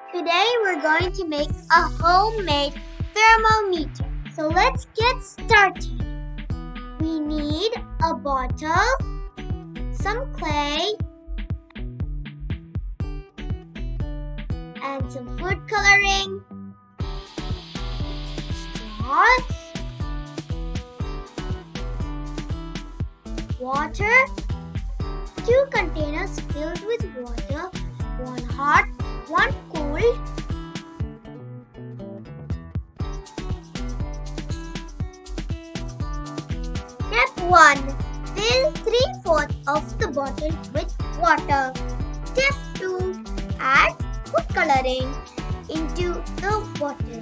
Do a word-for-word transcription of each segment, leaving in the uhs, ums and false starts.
Today we're going to make a homemade thermometer. So let's get started. We need a bottle, some clay, and some food coloring, straws, water, two containers filled with water, one hot, one cold. Step one. Fill three fourths of the bottle with water. Step two. Add food coloring into the water.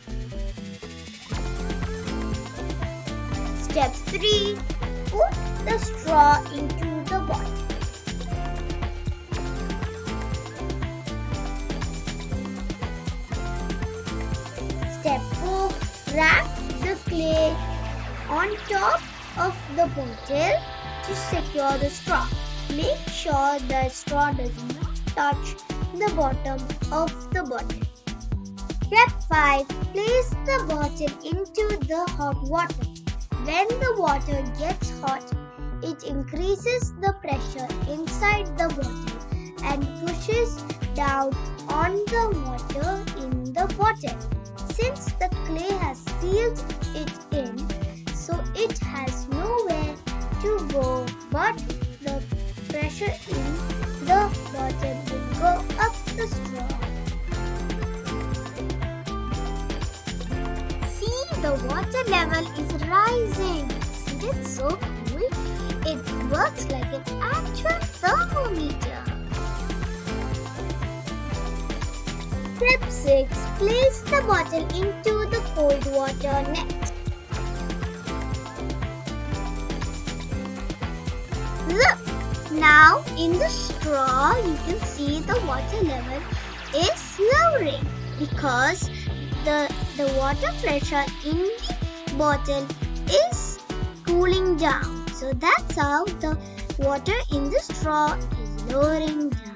Step three. Put the straw into the bottle. Step four. Wrap the clay on top of the bottle to secure the straw. Make sure the straw does not touch the bottom of the bottle. Step five. Place the bottle into the hot water. When the water gets hot, it increases the pressure inside the bottle and pushes down on the water in the bottle. Since the clay has sealed it in, so it has nowhere to go, but the pressure in the bottle will go up the straw. See, the water level is rising. Isn't it so cool? It works like an actual thermometer. Step six. Place the bottle into the cold water next. Look! Now in the straw you can see the water level is lowering because the, the water pressure in the bottle is cooling down. So that's how the water in the straw is lowering down.